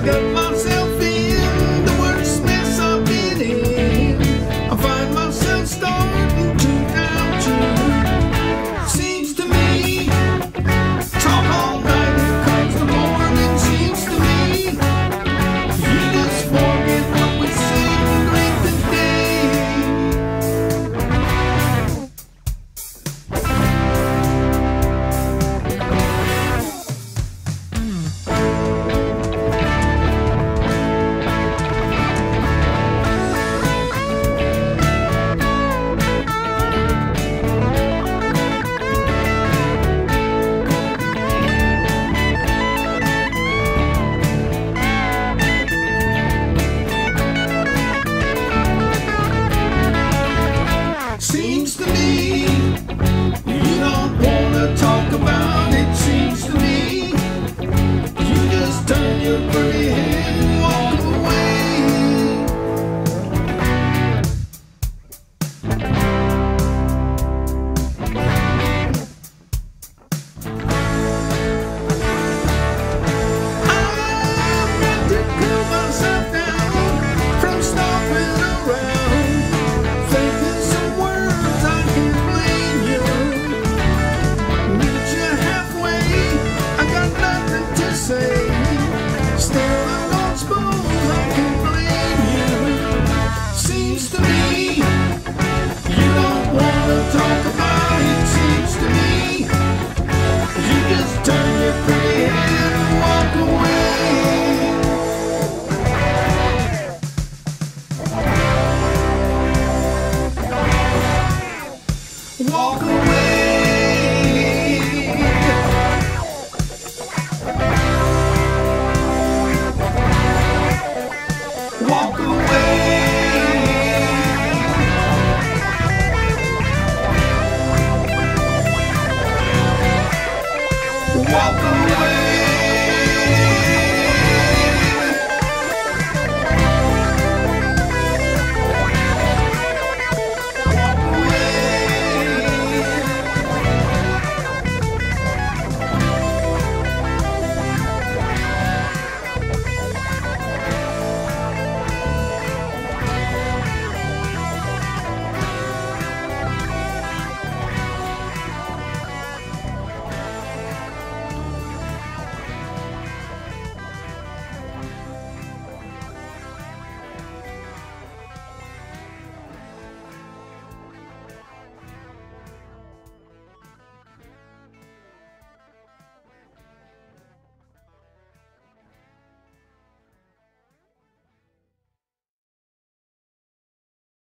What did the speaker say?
got myself in the worst mess I've been in. I find myself starting to doubt you. Seems to me, talk all night, here comes the morning. Seems to me, you just forget what we say to greet the day. Seems to me, you don't wanna talk about it. Seems to me, you just turn your pretty head and walk away. I've got to cool myself down from stomping around, thinking some words I can blame you. Meet you halfway, I got nothing to say. Still, I don't suppose I can blame you. Seems to me, you don't wanna talk about it. Seems to me, you just turn your pretty head and walk away. Walk away. Walk away. Walk away.